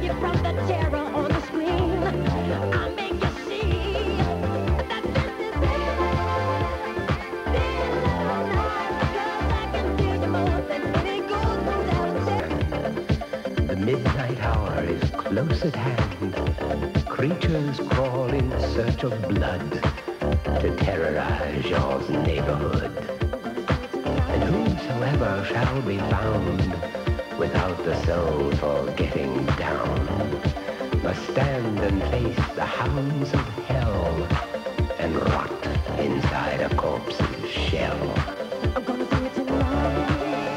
you from the terror on the screen. I'll make you see that this is The midnight hour is close at hand. Creatures crawl in search of blood to terrorize your neighborhood. And whosoever shall be found without the soul for getting down must stand and face the hounds of hell and rot inside a corpse's shell. I'm gonna do it tonight.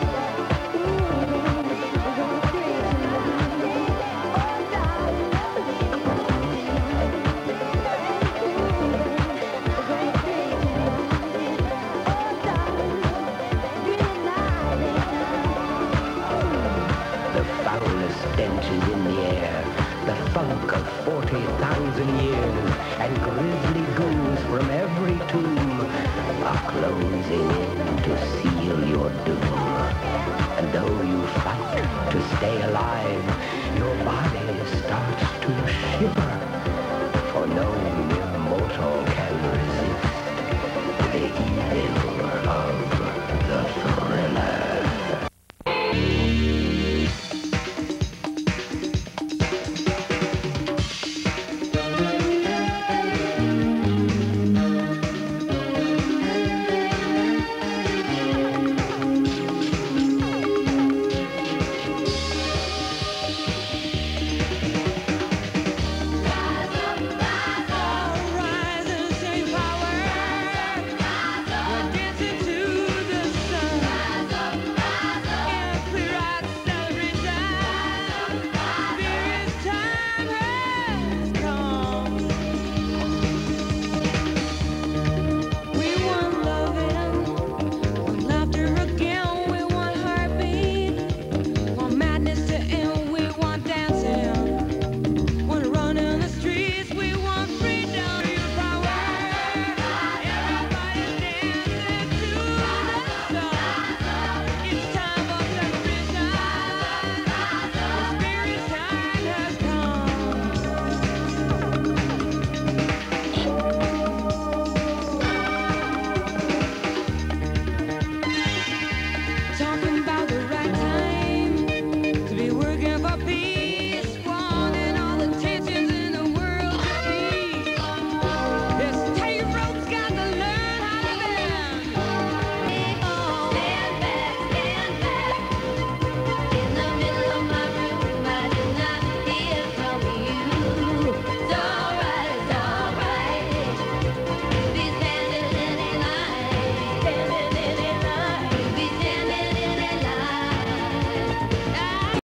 The foulest stench is in the air, the funk of 40,000 years, and grisly ghouls from every tomb are closing in to seal your doom.